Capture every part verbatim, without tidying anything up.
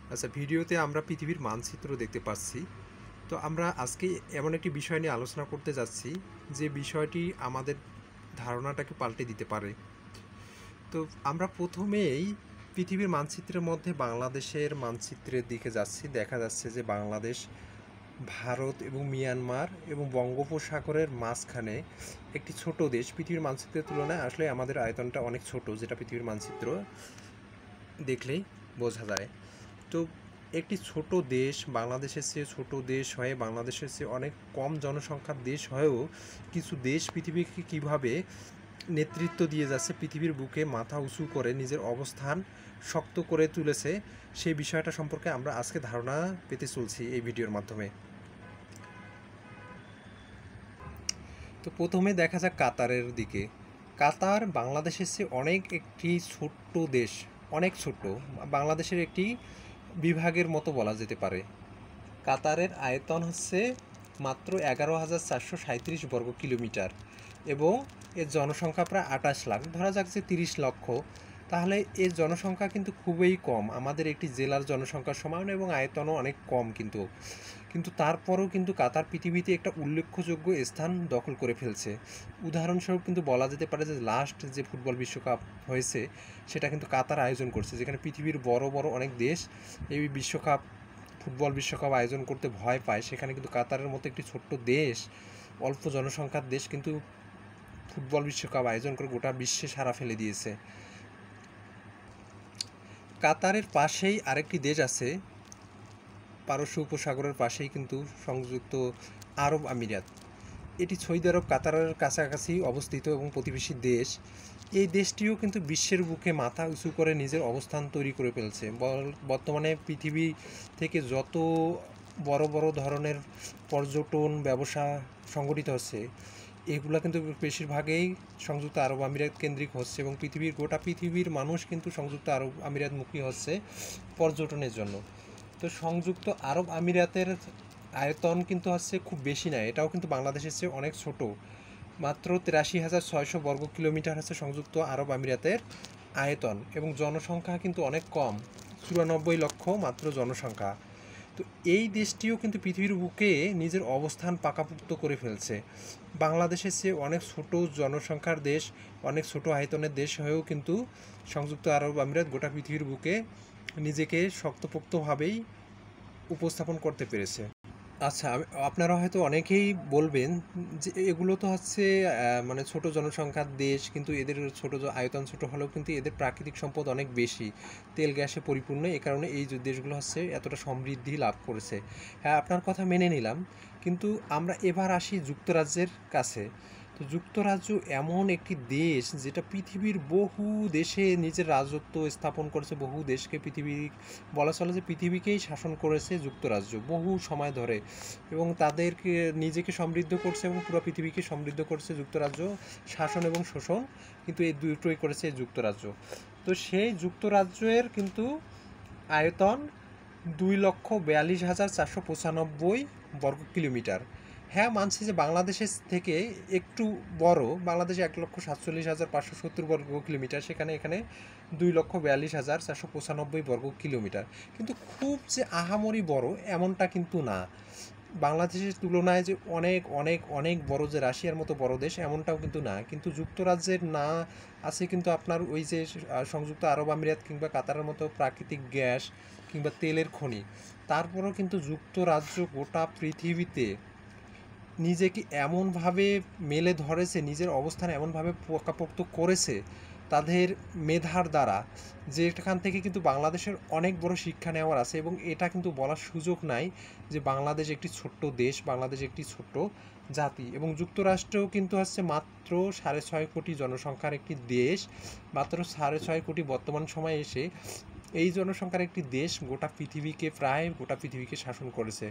আচ্ছা, ভিডিওতে আমরা পৃথিবীর মানচিত্র দেখতে পাচ্ছি। তো আমরা আজকে এমন একটি বিষয় নিয়ে আলোচনা করতে যাচ্ছি যে বিষয়টি আমাদের ধারণাটাকে পাল্টে দিতে পারে। তো আমরা প্রথমেই পৃথিবীর মানচিত্রের মধ্যে বাংলাদেশের মানচিত্রের দিকে যাচ্ছি। দেখা যাচ্ছে যে বাংলাদেশ ভারত এবং মিয়ানমার এবং বঙ্গোপসাগরের মাঝখানে একটি ছোট দেশ। পৃথিবীর মানচিত্রের তুলনায় আসলে আমাদের আয়তনটা অনেক ছোট, যেটা পৃথিবীর মানচিত্র দেখলেই বোঝা যায়। তো একটি ছোট দেশ, বাংলাদেশের চেয়ে ছোট দেশ হয়ে, বাংলাদেশের চেয়ে অনেক কম জনসংখ্যার দেশ হয়েও কিছু দেশ পৃথিবীকে কিভাবে নেতৃত্ব দিয়ে যাচ্ছে, পৃথিবীর বুকে মাথা উঁচু করে নিজের অবস্থান শক্ত করে তুলেছে, সেই বিষয়টা সম্পর্কে আমরা আজকে ধারণা পেতে চলছি এই ভিডিওর মাধ্যমে। তো প্রথমে দেখা যাক কাতারের দিকে। কাতার বাংলাদেশের চেয়ে অনেক একটি ছোট্ট দেশ, অনেক ছোট, বাংলাদেশের একটি বিভাগের মতো বলা যেতে পারে। কাতারের আয়তন হচ্ছে মাত্র এগারো হাজার চারশো সাঁত্রিশ বর্গ কিলোমিটার এবং এর জনসংখ্যা প্রায় আঠাশ লাখ, ধরা যাক যে তিরিশ লক্ষ। তাহলে এর জনসংখ্যা কিন্তু খুবই কম, আমাদের একটি জেলার জনসংখ্যার সমান, এবং আয়তনও অনেক কম। কিন্তু কিন্তু তারপরেও কিন্তু কাতার পৃথিবীতে একটা উল্লেখযোগ্য স্থান দখল করে ফেলছে। উদাহরণস্বরূপ কিন্তু বলা যেতে পারে যে লাস্ট যে ফুটবল বিশ্বকাপ হয়েছে সেটা কিন্তু কাতার আয়োজন করছে, যেখানে পৃথিবীর বড় বড় অনেক দেশ এই বিশ্বকাপ, ফুটবল বিশ্বকাপ আয়োজন করতে ভয় পায়। সেখানে কিন্তু কাতারের মতো একটি ছোট্ট দেশ, অল্প জনসংখ্যার দেশ, কিন্তু ফুটবল বিশ্বকাপ আয়োজন করে গোটা বিশ্বে সাড়া ফেলে দিয়েছে। কাতারের পাশেই আরেকটি দেশ আছে, পারস্য উপসাগরের পাশেই কিন্তু সংযুক্ত আরব আমিরাত। এটি সৌদি আরব কাতারের কাছাকাছি অবস্থিত এবং প্রতিবেশী দেশ। এই দেশটিও কিন্তু বিশ্বের বুকে মাথা উঁচু করে নিজের অবস্থান তৈরি করে ফেলছে। বর্তমানে পৃথিবী থেকে যত বড় বড় ধরনের পর্যটন ব্যবসা সংগঠিত হচ্ছে, এগুলো কিন্তু বেশিরভাগই সংযুক্ত আরব আমিরাত কেন্দ্রিক হচ্ছে, এবং পৃথিবীর গোটা পৃথিবীর মানুষ কিন্তু সংযুক্ত আরব আমিরাতমুখী হচ্ছে পর্যটনের জন্য। তো সংযুক্ত আরব আমিরাতের আয়তন কিন্তু হচ্ছে খুব বেশি নয়, এটাও কিন্তু বাংলাদেশের চেয়ে অনেক ছোট। মাত্র তিরাশি হাজার ছয়শো বর্গ কিলোমিটার হচ্ছে সংযুক্ত আরব আমিরাতের আয়তন, এবং জনসংখ্যা কিন্তু অনেক কম, চুরানব্বই লক্ষ মাত্র জনসংখ্যা। তো এই দেশটিও কিন্তু পৃথিবীর বুকে নিজের অবস্থান পাকাপোক্ত করে ফেলছে। বাংলাদেশের চেয়ে অনেক ছোট জনসংখ্যার দেশ, অনেক ছোট আয়তনের দেশ হয়েও কিন্তু সংযুক্ত আরব আমিরাত গোটা পৃথিবীর বুকে নিজেকে শক্তপোক্তভাবেই উপস্থাপন করতে পেরেছে। আচ্ছা, আপনারা হয়তো অনেকেই বলবেন যে এগুলো তো হচ্ছে মানে ছোট জনসংখ্যার দেশ, কিন্তু এদের ছোট আয়তন ছোট হলেও কিন্তু এদের প্রাকৃতিক সম্পদ অনেক বেশি, তেল গ্যাসে পরিপূর্ণ, এই কারণে এই যে দেশগুলো হচ্ছে এতটা সমৃদ্ধি লাভ করেছে। হ্যাঁ, আপনার কথা মেনে নিলাম, কিন্তু আমরা এবার আসি যুক্তরাজ্যের কাছে। তো যুক্তরাজ্য এমন একটি দেশ যেটা পৃথিবীর বহু দেশে নিজের রাজত্ব স্থাপন করেছে, বহু দেশকে পৃথিবী বলা চলে যে পৃথিবীকেই শাসন করেছে যুক্তরাজ্য বহু সময় ধরে, এবং তাদেরকে নিজেকে সমৃদ্ধ করছে এবং পুরো পৃথিবীকে সমৃদ্ধ করছে যুক্তরাজ্য। শাসন এবং শোষণ কিন্তু এই দুটোই করেছে যুক্তরাজ্য। তো সেই যুক্তরাজ্যের কিন্তু আয়তন দুই লক্ষ বিয়াল্লিশ হাজার চারশো পঁচানব্বই বর্গ কিলোমিটার। হ্যাঁ, মানছি যে বাংলাদেশের থেকে একটু বড়, বাংলাদেশে এক লক্ষ সাতচল্লিশ হাজার পাঁচশো সত্তর বর্গ কিলোমিটার, সেখানে এখানে দুই লক্ষ বিয়াল্লিশ হাজার চারশো পঁচানব্বই বর্গ কিলোমিটার। কিন্তু খুব যে আহামরি বড় এমনটা কিন্তু না। বাংলাদেশের তুলনায় যে অনেক অনেক অনেক বড়, যে রাশিয়ার মতো বড় দেশ এমনটাও কিন্তু না। কিন্তু যুক্তরাজ্যের না আছে কিন্তু আপনার ওই যে সংযুক্ত আরব আমিরাত কিংবা কাতারের মতো প্রাকৃতিক গ্যাস কিংবা তেলের খনি। তারপরেও কিন্তু যুক্তরাজ্য গোটা পৃথিবীতে নিজেকে এমনভাবে মেলে ধরেছে, নিজের অবস্থান এমনভাবে পোকাপোক্ত করেছে তাদের মেধার দ্বারা, যে এখান থেকে কিন্তু বাংলাদেশের অনেক বড় শিক্ষা নেওয়ার আছে। এবং এটা কিন্তু বলার সুযোগ নাই যে বাংলাদেশ একটি ছোট্ট দেশ, বাংলাদেশ একটি ছোট্ট জাতি। এবং যুক্তরাষ্ট্রও কিন্তু হচ্ছে মাত্র সাড়ে ছয় কোটি জনসংখ্যার একটি দেশ, মাত্র সাড়ে ছয় কোটি বর্তমান সময়ে এসে এই জনসংখ্যার একটি দেশ গোটা পৃথিবীকে, প্রায় গোটা পৃথিবীকে শাসন করেছে।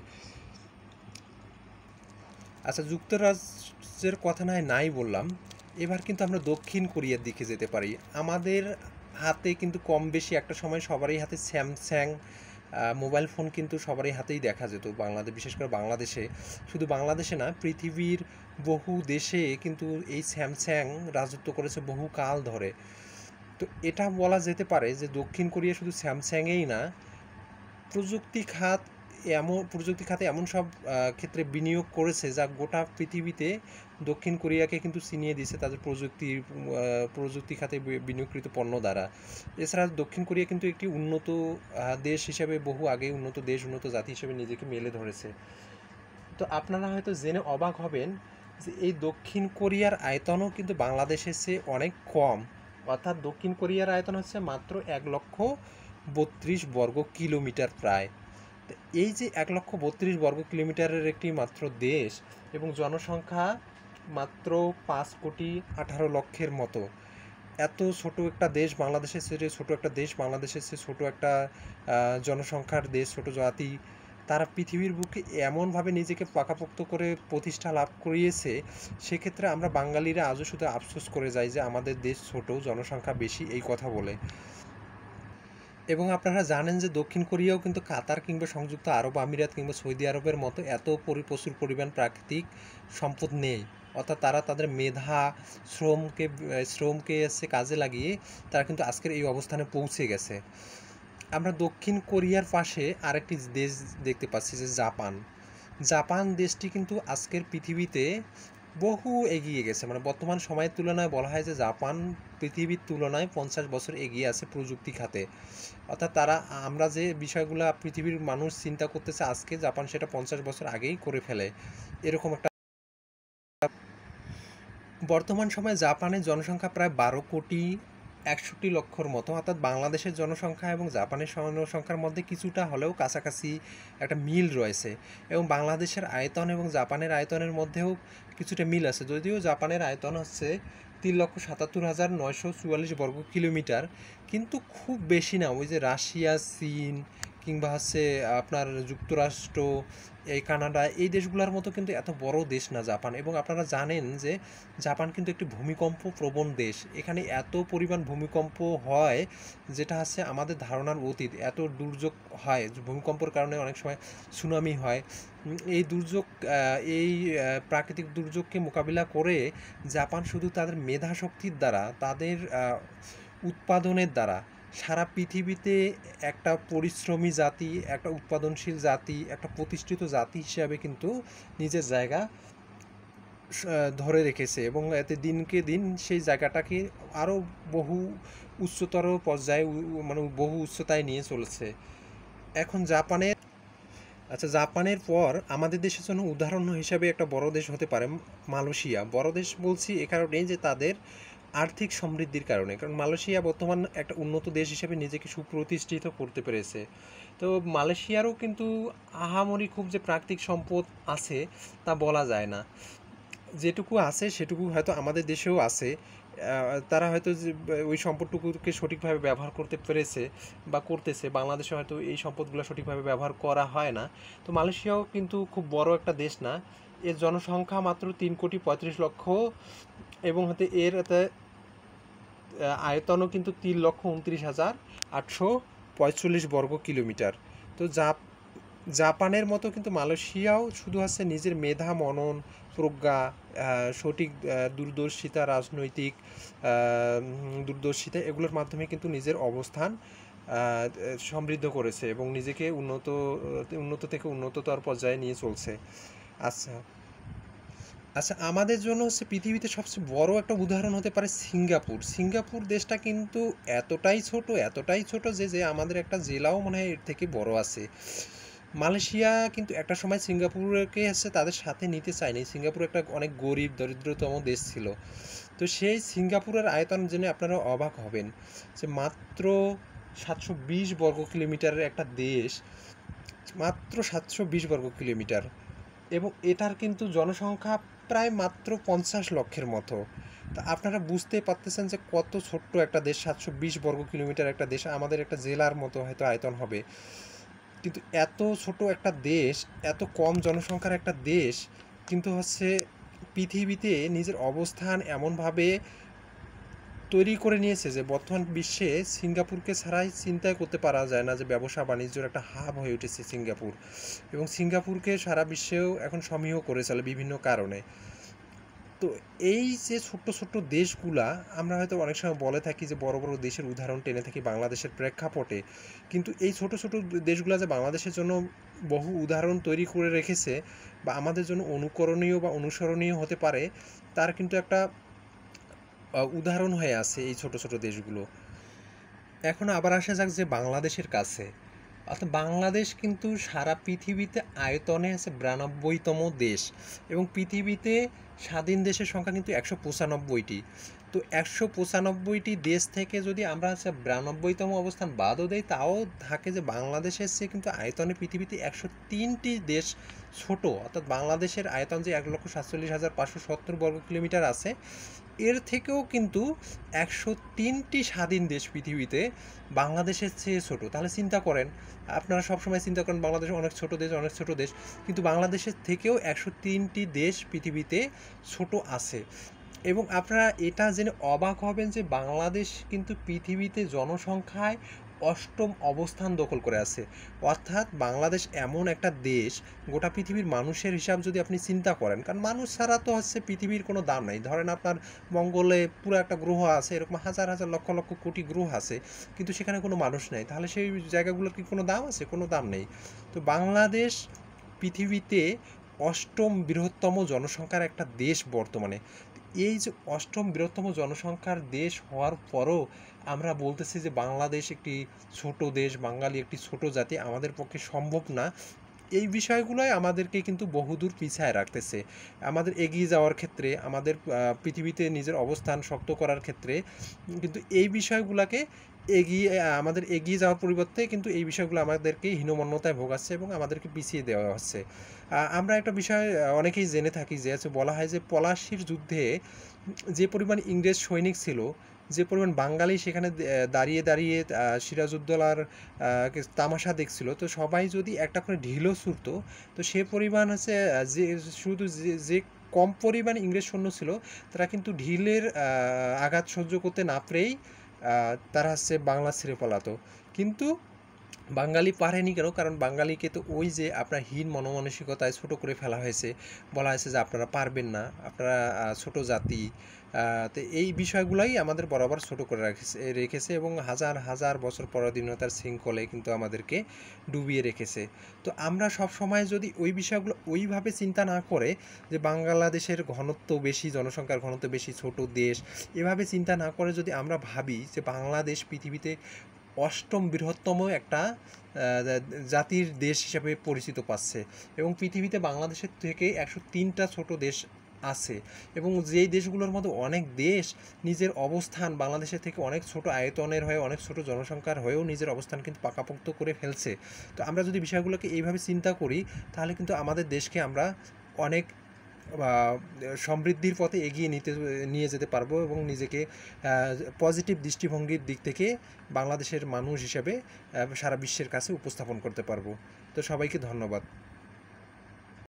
আচ্ছা, যুক্তরাজ্যের কথা নয় নাই বললাম, এবার কিন্তু আমরা দক্ষিণ কোরিয়ার দিকে যেতে পারি। আমাদের হাতে কিন্তু কম বেশি একটা সময় সবারই হাতে স্যামসাং মোবাইল ফোন কিন্তু সবারই হাতেই দেখা যেত। বাংলাদেশ, বিশেষ করে বাংলাদেশে, শুধু বাংলাদেশে না, পৃথিবীর বহু দেশে কিন্তু এই স্যামসাং রাজত্ব করেছে বহু কাল ধরে। তো এটা বলা যেতে পারে যে দক্ষিণ কোরিয়া শুধু স্যামসাংয়েই না, প্রযুক্তি খাত এমন প্রযুক্তি খাতে এমন সব ক্ষেত্রে বিনিয়োগ করেছে যা গোটা পৃথিবীতে দক্ষিণ কোরিয়াকে কিন্তু চিনিয়ে দিয়েছে তাদের প্রযুক্তি প্রযুক্তি খাতে বিনিয়োগকৃত পণ্য দ্বারা। এছাড়া দক্ষিণ কোরিয়া কিন্তু একটি উন্নত দেশ হিসেবে বহু আগে উন্নত দেশ উন্নত জাতি হিসেবে নিজেকে মেলে ধরেছে। তো আপনারা হয়তো জেনে অবাক হবেন যে এই দক্ষিণ কোরিয়ার আয়তনও কিন্তু বাংলাদেশের চেয়ে অনেক কম, অর্থাৎ দক্ষিণ কোরিয়ার আয়তন হচ্ছে মাত্র এক লক্ষ বত্রিশ বর্গ কিলোমিটার প্রায়। এই যে এক লক্ষ বত্রিশ বর্গ কিলোমিটারের একটি মাত্র দেশ এবং জনসংখ্যা মাত্র পাঁচ কোটি আঠারো লক্ষের মতো, এত ছোট একটা দেশ বাংলাদেশের চেয়ে ছোট একটা দেশ বাংলাদেশের চেয়ে ছোট একটা জনসংখ্যার দেশ, ছোট জাতি, তারা পৃথিবীর বুকে এমনভাবে নিজেকে পাকাপোক্ত করে প্রতিষ্ঠা লাভ করিয়েছে। সেক্ষেত্রে আমরা বাঙালিরা আজও শুধু আফসোস করে যাই যে আমাদের দেশ ছোট, জনসংখ্যা বেশি এই কথা বলে। এবং আপনারা জানেন যে দক্ষিণ কোরিয়াও কিন্তু কাতার কিংবা সংযুক্ত আরব আমিরাত কিংবা সৌদি আরবের মতো এত প্রচুর পরিমাণ প্রাকৃতিক সম্পদ নেই, অর্থাৎ তারা তাদের মেধা শ্রমকে শ্রমকে এসে কাজে লাগিয়ে তারা কিন্তু আজকের এই অবস্থানে পৌঁছে গেছে। আমরা দক্ষিণ কোরিয়ার পাশে আরেকটি দেশ দেখতে পাচ্ছি যে জাপান। জাপান দেশটি কিন্তু আজকের পৃথিবীতে বহু এগিয়ে গেছে, মানে বর্তমান সময়ের তুলনায় বলা হয় যে জাপান পৃথিবীর তুলনায় পঞ্চাশ বছর এগিয়ে আছে প্রযুক্তি খাতে। অর্থাৎ তারা আমরা যে বিষয়গুলো পৃথিবীর মানুষ চিন্তা করতেছে আজকে, জাপান সেটা পঞ্চাশ বছর আগেই করে ফেলে, এরকম একটা। বর্তমান সময়ে জাপানের জনসংখ্যা প্রায় বারো কোটি একষট্টি লক্ষর মতো, অর্থাৎ বাংলাদেশের জনসংখ্যা এবং জাপানের জনসংখ্যার মধ্যে কিছুটা হলেও কাছাকাছি একটা মিল রয়েছে। এবং বাংলাদেশের আয়তন এবং জাপানের আয়তনের মধ্যেও কিছুটা মিল আছে, যদিও জাপানের আয়তন হচ্ছে তিন লক্ষ সাতাত্তর হাজার নয়শো চুয়াল্লিশ বর্গ কিলোমিটার, কিন্তু খুব বেশি না। ওই যে রাশিয়া, চীন কিংবা হচ্ছে আপনার যুক্তরাষ্ট্র, এই কানাডা, এই দেশগুলোর মতো কিন্তু এত বড় দেশ না জাপান। এবং আপনারা জানেন যে জাপান কিন্তু একটি ভূমিকম্প প্রবণ দেশ, এখানে এত পরিমাণ ভূমিকম্প হয় যেটা হচ্ছে আমাদের ধারণার অতীত। এত দুর্যোগ হয়, ভূমিকম্পের কারণে অনেক সময় সুনামি হয়। এই দুর্যোগ এই প্রাকৃতিক দুর্যোগকে মোকাবিলা করে জাপান শুধু তাদের মেধাশক্তির দ্বারা, তাদের উৎপাদনের দ্বারা সারা পৃথিবীতে একটা পরিশ্রমী জাতি, একটা উৎপাদনশীল জাতি, একটা প্রতিষ্ঠিত জাতি হিসাবে কিন্তু নিজের জায়গা ধরে রেখেছে এবং এতে দিনকে দিন সেই জায়গাটাকে আরও বহু উচ্চতর পর্যায়ে, মানে বহু উচ্চতায় নিয়ে চলেছে। এখন জাপানের আচ্ছা জাপানের পর আমাদের দেশের জন্য উদাহরণ হিসাবে একটা বড় দেশ হতে পারে মালয়েশিয়া। বড় দেশ বলছি এ কারণেই যে তাদের আর্থিক সমৃদ্ধির কারণে, কারণ মালয়েশিয়া বর্তমান একটা উন্নত দেশ হিসেবে নিজেকে সুপ্রতিষ্ঠিত করতে পেরেছে। তো মালয়েশিয়ারও কিন্তু আহামরি খুব যে প্রাকৃতিক সম্পদ আছে তা বলা যায় না, যেটুকু আছে সেটুকু হয়তো আমাদের দেশেও আছে। তারা হয়তো যে ওই সম্পদটুকুকে সঠিকভাবে ব্যবহার করতে পেরেছে বা করতেছে, বাংলাদেশে হয়তো এই সম্পদগুলো সঠিকভাবে ব্যবহার করা হয় না। তো মালয়েশিয়াও কিন্তু খুব বড় একটা দেশ না, এর জনসংখ্যা মাত্র তিন কোটি পঁয়ত্রিশ লক্ষ এবং হতে এর আয়তনও কিন্তু তিন লক্ষ উনত্রিশ হাজার আটশো পঁয়তাল্লিশ বর্গ কিলোমিটার। তো জাপ জাপানের মতো কিন্তু মালয়েশিয়াও শুধু আছে নিজের মেধা, মনন, প্রজ্ঞা, সঠিক দূরদর্শিতা, রাজনৈতিক দূরদর্শিতা, এগুলোর মাধ্যমে কিন্তু নিজের অবস্থান সমৃদ্ধ করেছে এবং নিজেকে উন্নত উন্নত থেকে উন্নততর পর্যায়ে নিয়ে চলছে। আচ্ছা আচ্ছা আমাদের জন্য হচ্ছে পৃথিবীতে সবচেয়ে বড় একটা উদাহরণ হতে পারে সিঙ্গাপুর। সিঙ্গাপুর দেশটা কিন্তু এতটাই ছোট এতটাই ছোট যে যে আমাদের একটা জেলাও মনে হয় এর থেকে বড় আছে। মালয়েশিয়া কিন্তু একটা সময় সিঙ্গাপুরকে হচ্ছে তাদের সাথে নিতে চায়নি, সিঙ্গাপুর একটা অনেক গরিব দরিদ্রতম দেশ ছিল। তো সেই সিঙ্গাপুরের আয়তন জেনে আপনারা অবাক হবেন যে মাত্র সাতশো বিশ বর্গ কিলোমিটারের একটা দেশ, মাত্র সাতশো বিশ বর্গ কিলোমিটার, এবং এটার কিন্তু জনসংখ্যা প্রায় মাত্র পঞ্চাশ লক্ষের মতো। তা আপনারা বুঝতে পারতেছেন যে কত ছোট্ট একটা দেশ, সাতশো বিশ বর্গ কিলোমিটার একটা দেশ, আমাদের একটা জেলার মতো হয়তো আয়তন হবে। কিন্তু এত ছোট একটা দেশ, এত কম জনসংখ্যার একটা দেশ কিন্তু হচ্ছে পৃথিবীতে নিজের অবস্থান এমনভাবে তৈরি করে নিয়েছে যে বর্তমান বিশ্বে সিঙ্গাপুরকে ছাড়াই চিন্তাই করতে পারা যায় না যে ব্যবসা বাণিজ্যের একটা হাব হয়ে উঠেছে সিঙ্গাপুর, এবং সিঙ্গাপুরকে সারা বিশ্বেও এখন সমীহ করে চলে বিভিন্ন কারণে। তো এই যে ছোট্ট ছোট্ট দেশগুলা, আমরা হয়তো অনেক সময় বলে থাকি যে বড় বড় দেশের উদাহরণ টেনে থাকি বাংলাদেশের প্রেক্ষাপটে, কিন্তু এই ছোট ছোট দেশগুলা যে বাংলাদেশের জন্য বহু উদাহরণ তৈরি করে রেখেছে বা আমাদের জন্য অনুকরণীয় বা অনুসরণীয় হতে পারে, তার কিন্তু একটা উদাহরণ হয়ে আছে এই ছোট ছোট দেশগুলো। এখন আবার আসা যাক যে বাংলাদেশের কাছে, অর্থাৎ বাংলাদেশ কিন্তু সারা পৃথিবীতে আয়তনে আছে বিরানব্বইতম দেশ, এবং পৃথিবীতে স্বাধীন দেশের সংখ্যা কিন্তু একশো পঁচানব্বইটি। তো একশো পঁচানব্বইটি দেশ থেকে যদি আমরা হচ্ছে বিরানব্বইতম অবস্থান বাদও দেই, তাও থাকে যে বাংলাদেশের চেয়ে কিন্তু আয়তনে পৃথিবীতে একশো তিনটি দেশ ছোট। অর্থাৎ বাংলাদেশের আয়তন যে এক লক্ষ সাতচল্লিশ হাজার পাঁচশো সত্তর বর্গ কিলোমিটার আছে, এর থেকেও কিন্তু একশো তিনটি স্বাধীন দেশ পৃথিবীতে বাংলাদেশের চেয়ে ছোট। তাহলে চিন্তা করেন, আপনারা সবসময় চিন্তা করেন বাংলাদেশ অনেক ছোট দেশ, অনেক ছোট দেশ, কিন্তু বাংলাদেশের থেকেও একশো তিনটি দেশ পৃথিবীতে ছোট আছে। এবং আপনারা এটা জেনে অবাক হবেন যে বাংলাদেশ কিন্তু পৃথিবীতে জনসংখ্যায় অষ্টম অবস্থান দখল করে আছে। অর্থাৎ বাংলাদেশ এমন একটা দেশ, গোটা পৃথিবীর মানুষের হিসাব যদি আপনি চিন্তা করেন, কারণ মানুষ ছাড়া তো হচ্ছে পৃথিবীর কোনো দাম নাই। ধরেন আপনার মঙ্গলে পুরো একটা গ্রহ আছে, এরকম হাজার হাজার লক্ষ লক্ষ কোটি গ্রহ আছে, কিন্তু সেখানে কোনো মানুষ নেই, তাহলে সেই জায়গাগুলোর কি কোনো দাম আছে? কোনো দাম নেই। তো বাংলাদেশ পৃথিবীতে অষ্টম বৃহত্তম জনসংখ্যার একটা দেশ বর্তমানে। এই যে অষ্টম বৃহত্তম জনসংখ্যার দেশ হওয়ার পরও আমরা বলতেছি যে বাংলাদেশ একটি ছোট দেশ, বাঙালি একটি ছোট জাতি, আমাদের পক্ষে সম্ভব না। এই বিষয়গুলোই আমাদেরকে কিন্তু বহুদূর পিছায় রাখতেছে আমাদের এগিয়ে যাওয়ার ক্ষেত্রে, আমাদের পৃথিবীতে নিজের অবস্থান শক্ত করার ক্ষেত্রে। কিন্তু এই বিষয়গুলোকে এগিয়ে আমাদের এগিয়ে যাওয়ার পরিবর্তে কিন্তু এই বিষয়গুলো আমাদেরকে হীনমন্যতায় ভোগাচ্ছে এবং আমাদেরকে পিছিয়ে দেওয়া হচ্ছে। আমরা একটা বিষয় অনেকেই জেনে থাকি যে আছে, বলা হয় যে পলাশির যুদ্ধে যে পরিমাণ ইংরেজ সৈনিক ছিল, যে পরিমাণ বাঙালি সেখানে দাঁড়িয়ে দাঁড়িয়ে সিরাজউদ্দৌলার তামাশা দেখছিল, তো সবাই যদি একটা করে ঢিলও ছুড়তো, তো সে পরিমাণ হচ্ছে যে শুধু যে কম পরিমাণ ইংরেজ সৈন্য ছিল, তারা কিন্তু ঢিলের আঘাত সহ্য করতে না পেরেই তারা হচ্ছে বাংলা ছেড়ে পালাতো। কিন্তু বাঙালি পারেনি কেন? কারণ বাঙালিকে তো ওই যে আপনার হীন মনোমানসিকতায় ছোট করে ফেলা হয়েছে, বলা হয়েছে যে আপনারা পারবেন না, আপনারা ছোট জাতি। তো এই বিষয়গুলাই আমাদের বরাবর ছোট করে রেখেছে রেখেছে এবং হাজার হাজার বছর পরাধীনতার শৃঙ্খলে কিন্তু আমাদেরকে ডুবিয়ে রেখেছে। তো আমরা সব সময় যদি ওই বিষয়গুলো ওইভাবে চিন্তা না করে, যে বাংলাদেশের ঘনত্ব বেশি, জনসংখ্যার ঘনত্ব বেশি, ছোট দেশ, এভাবে চিন্তা না করে যদি আমরা ভাবি যে বাংলাদেশ পৃথিবীতে অষ্টম বৃহত্তম একটা জাতির দেশ হিসেবে পরিচিত পাচ্ছে, এবং পৃথিবীতে বাংলাদেশের থেকে একশো তিনটা ছোট দেশ আছে, এবং যেই দেশগুলোর মধ্যে অনেক দেশ নিজের অবস্থান বাংলাদেশের থেকে অনেক ছোট আয়তনের হয়ে, অনেক ছোট জনসংখ্যার হয়েও নিজের অবস্থান কিন্তু পাকাপোক্ত করে ফেলছে। তো আমরা যদি বিষয়গুলোকে এইভাবে চিন্তা করি, তাহলে কিন্তু আমাদের দেশকে আমরা অনেক সমৃদ্ধির পথে এগিয়ে নিতে নিয়ে যেতে পারবো, এবং নিজেকে পজিটিভ দৃষ্টিভঙ্গির দিক থেকে বাংলাদেশের মানুষ হিসেবে সারা বিশ্বের কাছে উপস্থাপন করতে পারবো। তো সবাইকে ধন্যবাদ।